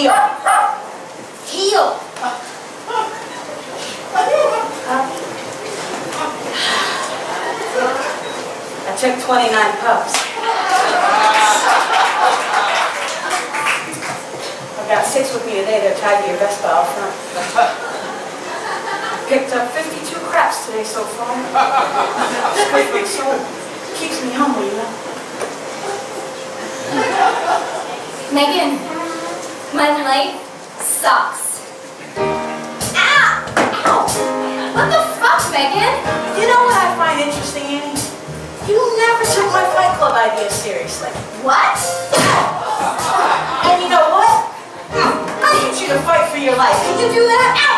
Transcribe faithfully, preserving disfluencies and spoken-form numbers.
Heel. Heel. I took twenty-nine pups. I've got six with me today. They're tied to your Vespa out front. Picked up fifty-two craps today so far. Scraped my soul. Keeps me humble, you know. Megan, my life sucks. Ow! Ow! What the fuck, Megan? You know what I find interesting, Annie? You never took my Fight Club idea seriously. What? And you know what? I need you to fight for your life. Can you do that?